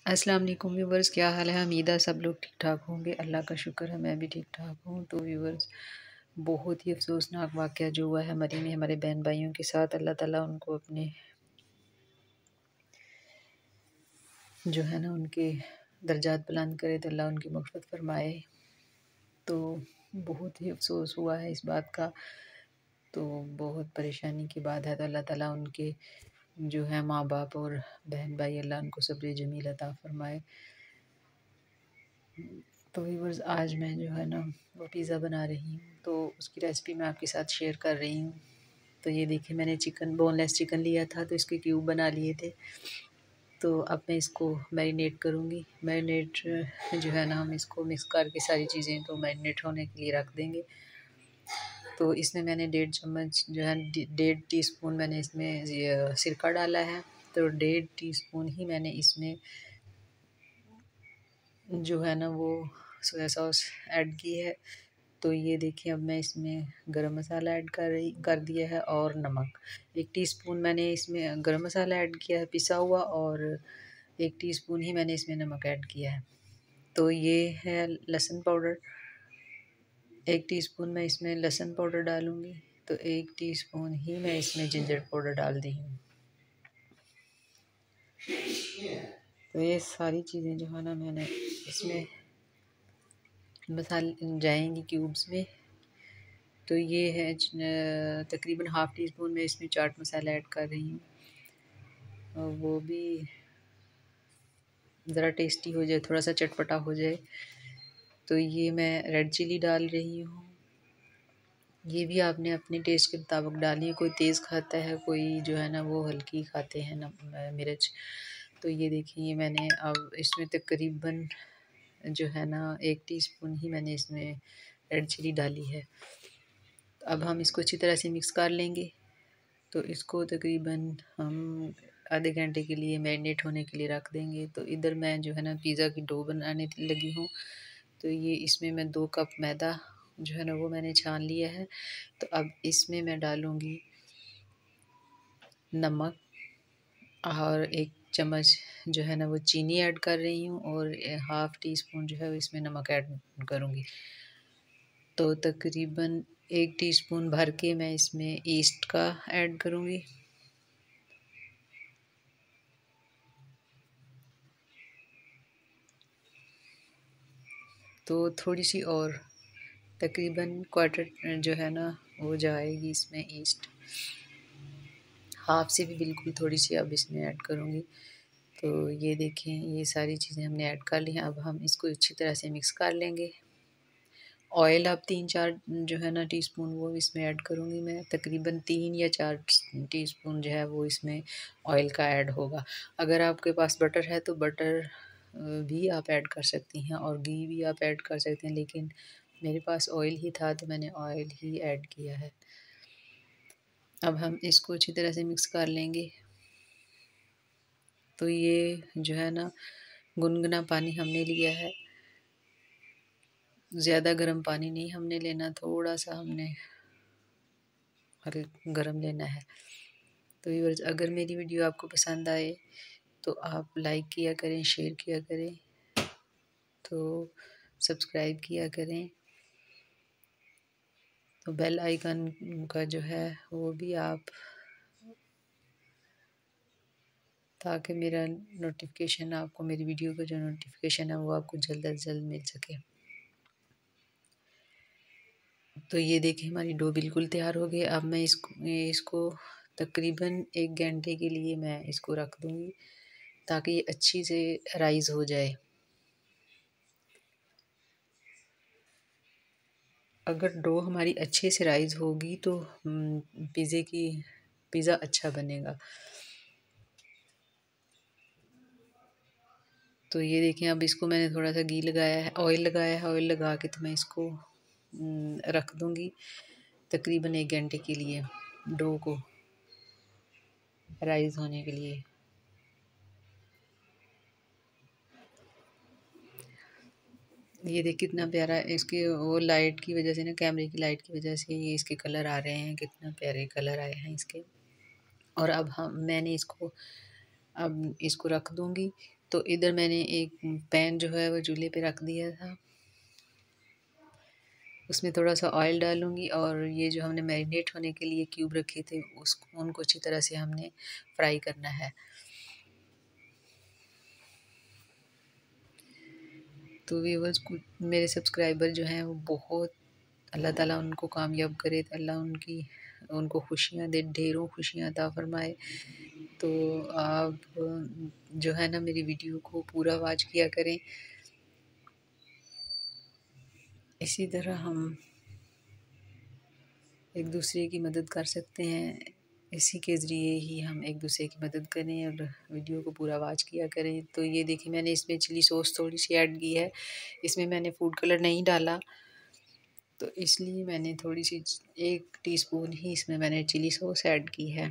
अस्सलाम वालेकुम व्यूवर्स, क्या हाल है। उम्मीद है सब लोग ठीक ठाक होंगे। अल्लाह का शुक्र है मैं भी ठीक ठाक हूँ। तो व्यूवर्स, बहुत ही अफसोसनाक वाक़या जो हुआ है मरी में हमारे बहन भाइयों के साथ, अल्लाह ताला उनको अपने जो है ना उनके दर्जात बुलंद करे, तो अल्लाह उनकी मग़फ़िरत फ़रमाए। तो बहुत ही अफसोस हुआ है इस बात का, तो बहुत परेशानी की बात है। तो अल्लाह ताला उनके जो है माँ बाप और बहन भाई, अल्लाह उनको सब्र जमील अता फ़रमाए। तो व्यूअर्स, आज मैं जो है ना वो पिज़्ज़ा बना रही हूँ, तो उसकी रेसिपी मैं आपके साथ शेयर कर रही हूँ। तो ये देखिए, मैंने बोनलेस चिकन लिया था, तो इसके क्यूब बना लिए थे। तो अब मैं इसको मैरिनेट करूँगी। मैरिनेट जो है ना, हम इसको मिक्स करके सारी चीज़ें तो मैरिनेट होने के लिए रख देंगे। तो इसमें मैंने 1.5 चम्मच जो है 1.5 टीस्पून मैंने इसमें सिरका डाला है। तो 1.5 टीस्पून ही मैंने इसमें जो है ना वो सोया सॉस ऐड की है। तो ये देखिए, अब मैं इसमें गरम मसाला ऐड कर दिया है और नमक 1 टीस्पून मैंने इसमें गरम मसाला ऐड किया है पिसा हुआ, और 1 टीस्पून ही मैंने इसमें नमक ऐड किया है। तो ये है लहसुन पाउडर, 1 टीस्पून मैं इसमें लहसुन पाउडर डालूँगी। तो 1 टीस्पून ही मैं इसमें जिंजर पाउडर डाल दी हूँ। तो ये सारी चीज़ें जो है ना मैंने इसमें मसाले जाएंगी क्यूब्स में। तो ये है तकरीबन हाफ़ टी स्पून में इसमें चाट मसाला ऐड कर रही हूँ, और वो भी ज़रा टेस्टी हो जाए, थोड़ा सा चटपटा हो जाए। तो ये मैं रेड चिली डाल रही हूँ। ये भी आपने अपने टेस्ट के मुताबिक डाली है। कोई तेज़ खाता है, कोई जो है ना वो हल्की खाते हैं ना मिर्च। तो ये देखिए, ये मैंने अब इसमें तकरीबन जो है ना 1 टीस्पून ही मैंने इसमें रेड चिली डाली है। अब हम इसको अच्छी तरह से मिक्स कर लेंगे। तो इसको तकरीबन हम आधे घंटे के लिए मैरिनेट होने के लिए रख देंगे। तो इधर मैं जो है ना पिज़्ज़ा की डो बनाने लगी हूँ। तो ये इसमें मैं 2 कप मैदा जो है ना वो मैंने छान लिया है। तो अब इसमें मैं डालूँगी नमक, और 1 चम्मच जो है ना वो चीनी ऐड कर रही हूँ, और हाफ़ टी स्पून जो है इसमें नमक ऐड करूँगी। तो तकरीबन 1 टीस्पून भर के मैं इसमें ईस्ट का ऐड करूँगी। तो थोड़ी सी और तकरीबन क्वार्टर जो है ना वो जाएगी इसमें ईस्ट, हाफ़ से भी बिल्कुल थोड़ी सी अब इसमें ऐड करूँगी। तो ये देखें, ये सारी चीज़ें हमने ऐड कर ली हैं। अब हम इसको अच्छी तरह से मिक्स कर लेंगे। ऑयल अब 3-4 जो है ना टीस्पून वो इसमें ऐड करूँगी मैं। तकरीबन 3 या 4 टीस्पून जो है वो इसमें ऑयल का ऐड होगा। अगर आपके पास बटर है तो बटर भी आप ऐड कर सकती हैं, और घी भी आप ऐड कर सकते हैं, लेकिन मेरे पास ऑयल ही था तो मैंने ऑयल ही ऐड किया है। अब हम इसको अच्छी तरह से मिक्स कर लेंगे। तो ये जो है ना गुनगुना पानी हमने लिया है, ज़्यादा गर्म पानी नहीं हमने लेना, थोड़ा सा हमने गर्म लेना है। तो व्यूअर्स, अगर मेरी वीडियो आपको पसंद आए तो आप लाइक किया करें, शेयर किया करें, तो सब्सक्राइब किया करें। तो बेल आइकन का जो है वो भी आप, ताकि मेरा नोटिफिकेशन आपको, मेरी वीडियो का जो नोटिफिकेशन है वो आपको जल्द अज जल्द मिल सके। तो ये देखिए, हमारी डो बिल्कुल तैयार हो गई। अब मैं इसको तकरीबन 1 घंटे के लिए मैं इसको रख दूँगी, ताकि ये अच्छी से राइज़ हो जाए। अगर डो हमारी अच्छे से राइज़ होगी तो पिज़्ज़ा अच्छा बनेगा। तो ये देखें, अब इसको मैंने थोड़ा सा घी लगाया है, ऑयल लगाया है। ऑयल लगा के तो मैं इसको रख दूँगी तकरीबन 1 घंटे के लिए, डो को राइज़ होने के लिए। ये देखिए कितना प्यारा है। इसके वो लाइट की वजह से ना, कैमरे की लाइट की वजह से ये इसके कलर आ रहे हैं, कितना प्यारे कलर आए हैं इसके। और अब मैंने इसको अब इसको रख दूँगी। तो इधर मैंने एक पैन जो है वो चूल्हे पे रख दिया था, उसमें थोड़ा सा ऑयल डालूँगी और ये जो हमने मैरिनेट होने के लिए क्यूब रखे थे उनको अच्छी तरह से हमने फ्राई करना है। तो व्यूअर्स मेरे सब्सक्राइबर जो हैं वो बहुत, अल्लाह ताला उनको कामयाब करे, अल्लाह उनको खुशियाँ दे, ढेरों खुशियाँ अता फरमाए। तो आप जो है ना मेरी वीडियो को पूरा वॉच किया करें। इसी तरह हम एक दूसरे की मदद कर सकते हैं, इसी के ज़रिए ही हम एक दूसरे की मदद करें और वीडियो को पूरा वॉच किया करें। तो ये देखिए मैंने इसमें चिली सॉस थोड़ी सी ऐड की है, इसमें मैंने फूड कलर नहीं डाला, तो इसलिए मैंने थोड़ी सी 1 टीस्पून ही इसमें मैंने चिली सॉस ऐड की है।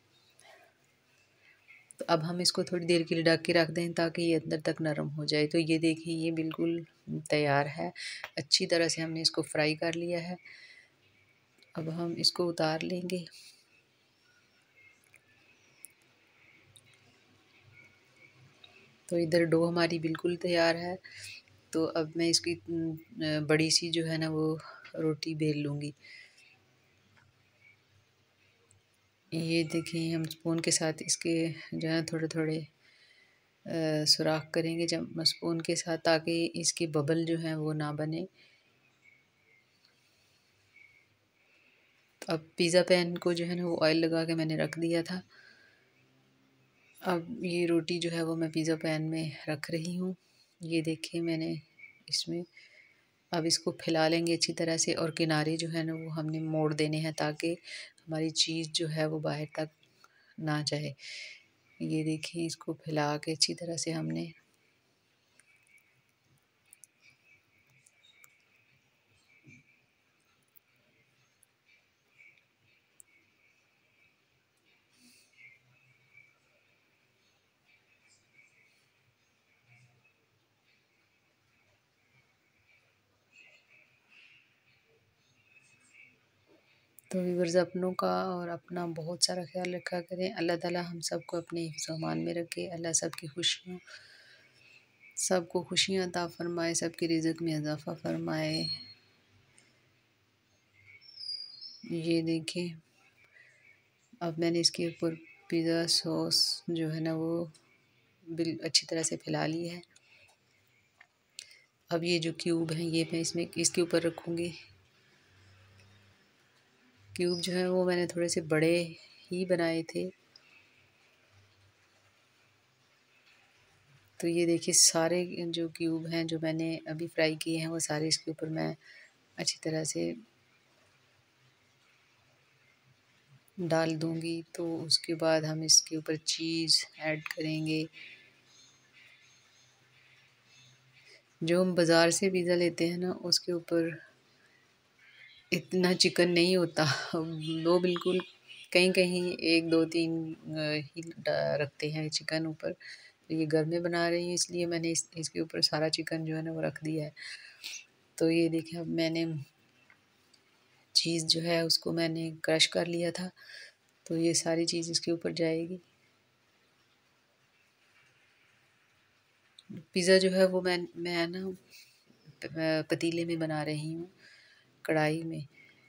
तो अब हम इसको थोड़ी देर के लिए ढक के रख दें ताकि ये अंदर तक नरम हो जाए। तो ये देखिए ये बिल्कुल तैयार है, अच्छी तरह से हमने इसको फ्राई कर लिया है। अब हम इसको उतार लेंगे। तो इधर डो हमारी बिल्कुल तैयार है। तो अब मैं इसकी बड़ी सी जो है ना वो रोटी बेल लूँगी। ये देखिए हम स्पून के साथ इसके जो है थोड़े थोड़े सुराख करेंगे जब स्पून के साथ, ताकि इसकी बबल जो है वो ना बने। अब पिज़्ज़ा पैन को जो है ना वो ऑयल लगा के मैंने रख दिया था। अब ये रोटी जो है वो मैं पिज़्ज़ा पैन में रख रही हूँ। ये देखिए मैंने इसमें, अब इसको फैला लेंगे अच्छी तरह से और किनारे जो है ना वो हमने मोड़ देने हैं ताकि हमारी चीज़ जो है वो बाहर तक ना जाए। ये देखिए इसको फैला के अच्छी तरह से हमने तो व्यूअर्स अपनों का और अपना बहुत सारा ख्याल रखा करें। अल्लाह ताला हम सबको अपने हिफ्ज़-ओ-अमान में रखे। अल्लाह सबको खुशियाँ अता फ़रमाए, सबके रिज़्क़ में इज़ाफ़ा फ़रमाए। ये देखिए अब मैंने इसके ऊपर पिज़्ज़ा सॉस जो है ना वो अच्छी तरह से फैला ली है। अब ये जो क्यूब हैं ये मैं इसके ऊपर रखूँगी। क्यूब जो है वो मैंने थोड़े से बड़े ही बनाए थे। तो ये देखिए सारे जो क्यूब हैं जो मैंने अभी फ्राई किए हैं वो सारे इसके ऊपर मैं अच्छी तरह से डाल दूँगी। तो उसके बाद हम इसके ऊपर चीज़ ऐड करेंगे। जो हम बाज़ार से पिज़्ज़ा लेते हैं ना उसके ऊपर इतना चिकन नहीं होता, वो बिल्कुल कहीं-कहीं 1, 2, 3 ही रखते हैं चिकन ऊपर। तो ये घर में बना रही हूँ इसलिए मैंने इसके ऊपर सारा चिकन जो है ना वो रख दिया है। तो ये देखिए अब मैंने चीज़ जो है उसको मैंने क्रश कर लिया था, तो ये सारी चीज़ इसके ऊपर जाएगी। पिज़्ज़ा जो है वो मैं ना पतीले में बना रही हूँ, कढ़ाई में।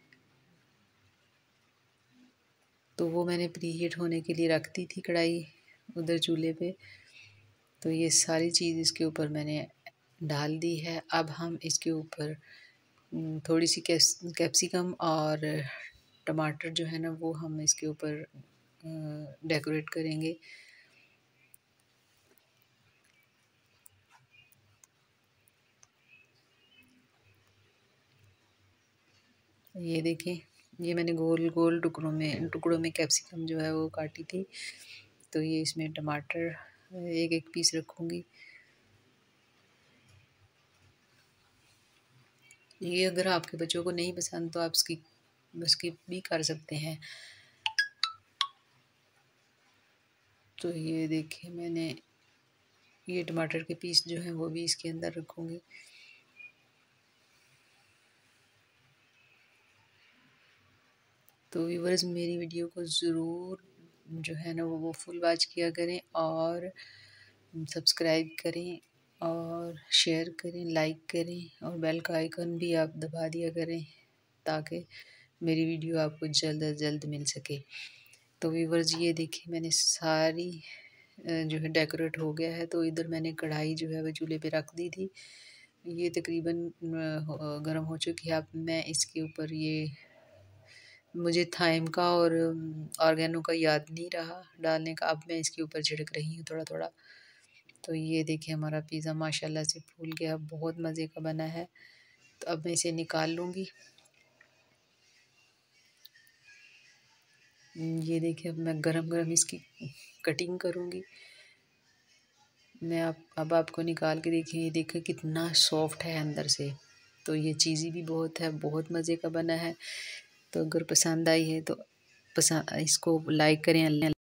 तो वो मैंने प्रीहीट होने के लिए रख दी थी कढ़ाई उधर चूल्हे पे। तो ये सारी चीज़ इसके ऊपर मैंने डाल दी है। अब हम इसके ऊपर थोड़ी सी कैप्सिकम और टमाटर जो है ना वो हम इसके ऊपर डेकोरेट करेंगे। ये देखें ये मैंने गोल गोल टुकड़ों में कैप्सिकम जो है वो काटी थी। तो ये इसमें टमाटर एक एक पीस रखूँगी। ये अगर आपके बच्चों को नहीं पसंद तो आप स्किप भी कर सकते हैं। तो ये देखिए मैंने ये टमाटर के पीस जो हैं वो भी इसके अंदर रखूँगी। तो व्यूअर्स मेरी वीडियो को ज़रूर जो है ना वो फुल वॉच किया करें और सब्सक्राइब करें और शेयर करें, लाइक करें और बेल का आइकन भी आप दबा दिया करें ताकि मेरी वीडियो आपको जल्द अज जल्द मिल सके। तो व्यूवर्स ये देखिए मैंने सारी जो है डेकोरेट हो गया है। तो इधर मैंने कढ़ाई जो है वो चूल्हे पे रख दी थी, ये तकरीबन गर्म हो चुकी है। अब मैं इसके ऊपर ये मुझे थाइम का और ऑर्गेनो का याद नहीं रहा डालने का, अब मैं इसके ऊपर छिड़क रही हूँ थोड़ा थोड़ा। तो ये देखिए हमारा पिज़्ज़ा माशाल्लाह से फूल गया, बहुत मज़े का बना है। तो अब मैं इसे निकाल लूँगी। ये देखिए अब मैं गरम गरम इसकी कटिंग करूँगी। मैं अब आपको निकाल के देखिए, ये देखिए कितना सॉफ्ट है अंदर से। तो ये चीज़ी भी बहुत है, बहुत मज़े का बना है। तो अगर पसंद आई है तो इसको लाइक करें।